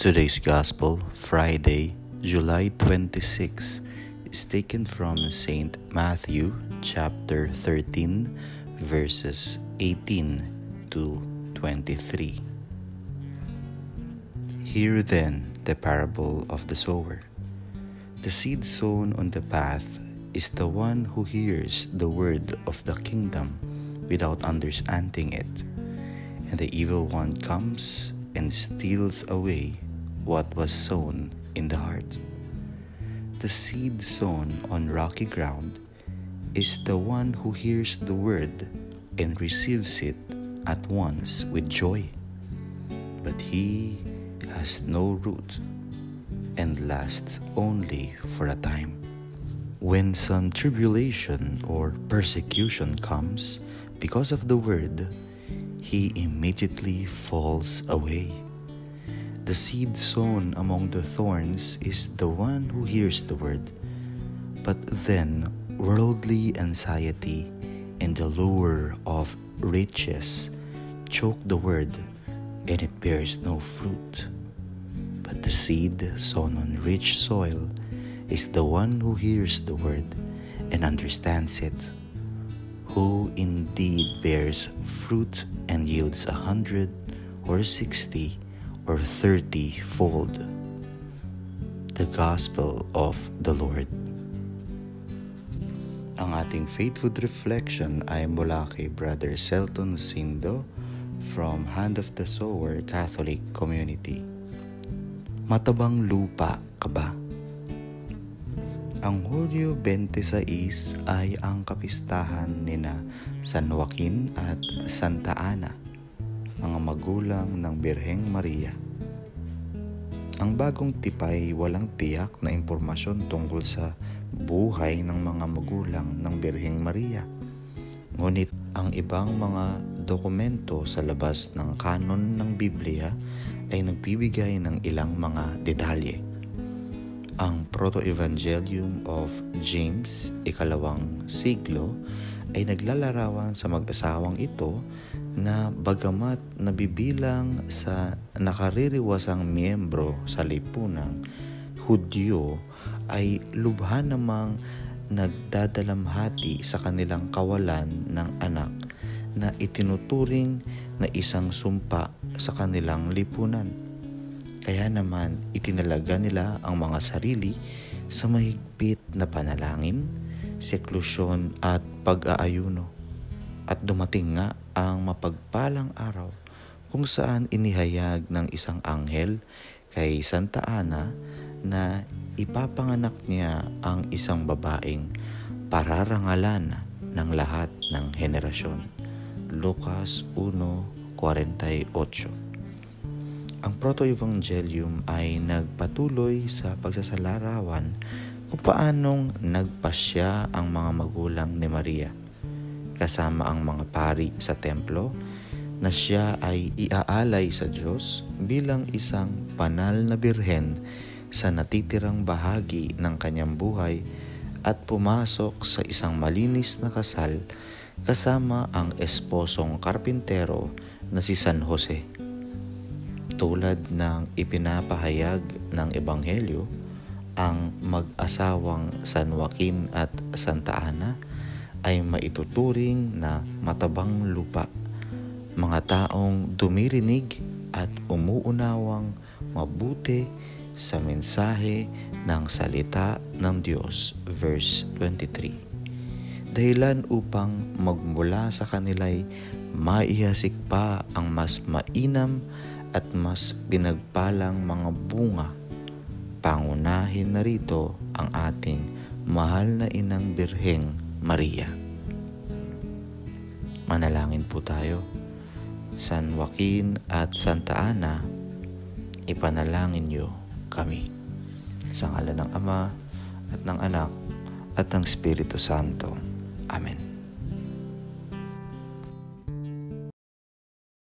Today's Gospel, Friday, July 26, is taken from St. Matthew chapter 13, verses 18 to 23. Hear then the parable of the sower. The seed sown on the path is the one who hears the word of the kingdom without understanding it, and the evil one comes and steals away what was sown in the heart. The seed sown on rocky ground is the one who hears the word and receives it at once with joy. But he has no root and lasts only for a time. When some tribulation or persecution comes because of the word, he immediately falls away. The seed sown among the thorns is the one who hears the word, but then worldly anxiety and the lure of riches choke the word, and it bears no fruit. But the seed sown on rich soil is the one who hears the word and understands it, who indeed bears fruit and yields 100 or 60 or 30-fold. The Gospel of the Lord. Ang ating faith food reflection ay mula kay Brother Celton Sindo from Hand of the Sower Catholic Community. Matabang lupa ka ba? Ang Hulyo 26 ay ang kapistahan nina San Joaquin at Santa Ana, mga magulang ng Birheng Maria. Ang bagong tipay walang tiyak na impormasyon tungkol sa buhay ng mga magulang ng Birheng Maria. Ngunit ang ibang mga dokumento sa labas ng kanon ng Biblia ay nagbibigay ng ilang mga detalye. Ang Proto-Evangelium of James, ikalawang siglo, ay naglalarawan sa mag-asawang ito na bagamat nabibilang sa nakaririwasang miyembro sa lipunang Hudyo, ay lubha namang nagdadalamhati sa kanilang kawalan ng anak na itinuturing na isang sumpa sa kanilang lipunan. Kaya naman itinalaga nila ang mga sarili sa mahigpit na panalangin, seklusyon at pag-aayuno. At dumating nga ang mapagpalang araw kung saan inihayag ng isang anghel kay Santa Ana na ipapanganak niya ang isang babaeng pararangalan ng lahat ng henerasyon. Lucas 1:48. Ang Proto-Evangelium ay nagpatuloy sa pagsasalarawan kung paanong nagpasya ang mga magulang ni Maria kasama ang mga pari sa templo na siya ay iaalay sa Diyos bilang isang banal na birhen sa natitirang bahagi ng kanyang buhay at pumasok sa isang malinis na kasal kasama ang esposong karpintero na si San Jose. Tulad ng ipinapahayag ng Ebanghelyo, ang mag-asawang San Joaquin at Santa Ana ay maituturing na matabang lupa, mga taong dumirinig at umuunawang mabuti sa mensahe ng salita ng Diyos. Verse 23. Dahilan upang magmula sa kanila'y maihasik pa ang mas mainam at mas pinagpalang mga bunga. Pangunahin na rito ang ating mahal na inang Birheng Maria. Manalangin po tayo. San Joaquin at Santa Ana, ipanalangin niyo kami. Sa ngalan ng Ama at ng Anak at ng Espiritu Santo. Amen.